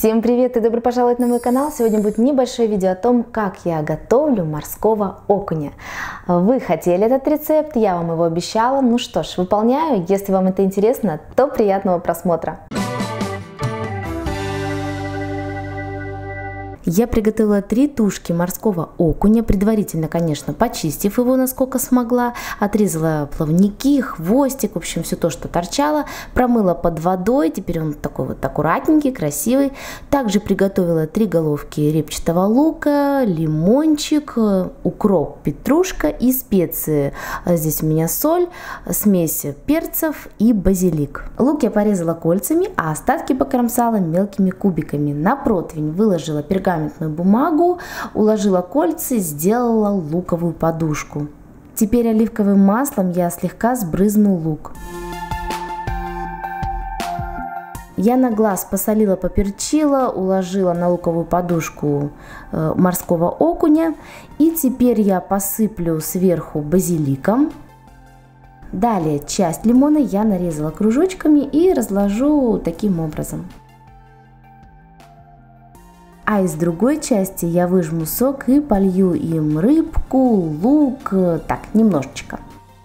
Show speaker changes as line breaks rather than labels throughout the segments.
Всем привет и добро пожаловать на мой канал. Сегодня будет небольшое видео о том, как я готовлю морского окуня. Вы хотели этот рецепт, я вам его обещала. Ну что ж, выполняю. Если вам это интересно, то приятного просмотра. Я приготовила 3 тушки морского окуня, предварительно, конечно, почистив его насколько смогла, отрезала плавники, хвостик, в общем, все то, что торчало, промыла под водой, теперь он такой вот аккуратненький, красивый. Также приготовила 3 головки репчатого лука, лимончик, укроп, петрушка и специи. Здесь у меня соль, смесь перцев и базилик. Лук я порезала кольцами, а остатки покромсала мелкими кубиками. На противень выложила пергаментную бумагу, уложила кольца и сделала луковую подушку. Теперь оливковым маслом я слегка сбрызну лук. Я на глаз посолила, поперчила, уложила на луковую подушку морского окуня. И теперь я посыплю сверху базиликом. Далее часть лимона я нарезала кружочками и разложу таким образом. А из другой части я выжму сок и полью им рыбку, лук, так, немножечко.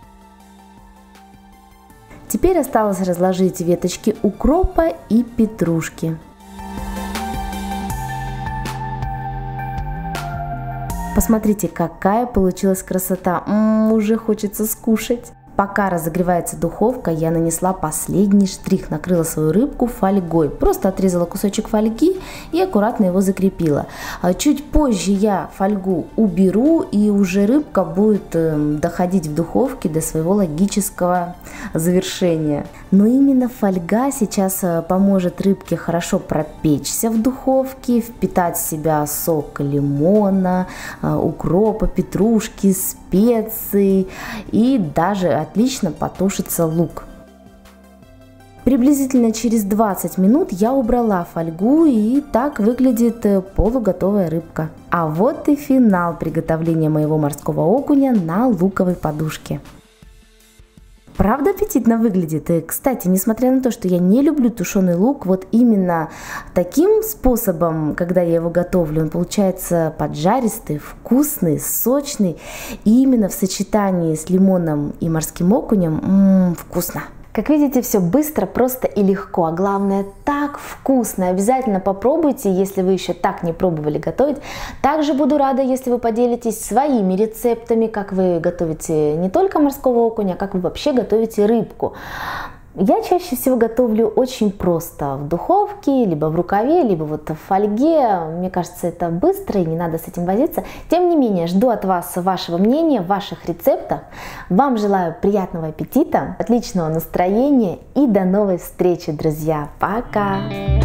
Теперь осталось разложить веточки укропа и петрушки. Посмотрите, какая получилась красота, уже хочется скушать. Пока разогревается духовка, я нанесла последний штрих, накрыла свою рыбку фольгой, просто отрезала кусочек фольги и аккуратно его закрепила. Чуть позже я фольгу уберу, и уже рыбка будет доходить в духовке до своего логического завершения. Но именно фольга сейчас поможет рыбке хорошо пропечься в духовке, впитать в себя сок лимона, укропа, петрушки, специй, и даже отлично потушится лук. Приблизительно через 20 минут я убрала фольгу, и так выглядит полуготовая рыбка. А вот и финал приготовления моего морского окуня на луковой подушке. Правда аппетитно выглядит? И, кстати, несмотря на то, что я не люблю тушеный лук, вот именно таким способом, когда я его готовлю, он получается поджаристый, вкусный, сочный. И именно в сочетании с лимоном и морским окунем вкусно. Как видите, все быстро, просто и легко, а главное так вкусно. Обязательно попробуйте, если вы еще так не пробовали готовить. Также буду рада, если вы поделитесь своими рецептами, как вы готовите не только морского окуня, а как вы вообще готовите рыбку. Я чаще всего готовлю очень просто в духовке, либо в рукаве, либо вот в фольге. Мне кажется, это быстро и не надо с этим возиться. Тем не менее, жду от вас вашего мнения, ваших рецептов. Вам желаю приятного аппетита, отличного настроения и до новой встречи, друзья. Пока!